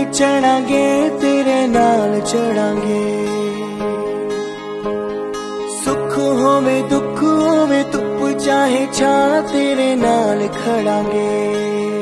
चढ़ांगे तेरे नाल चढ़ांगे। सुख होवे दुख होवे धुप चाहे छां तेरे नाल खड़ांगे।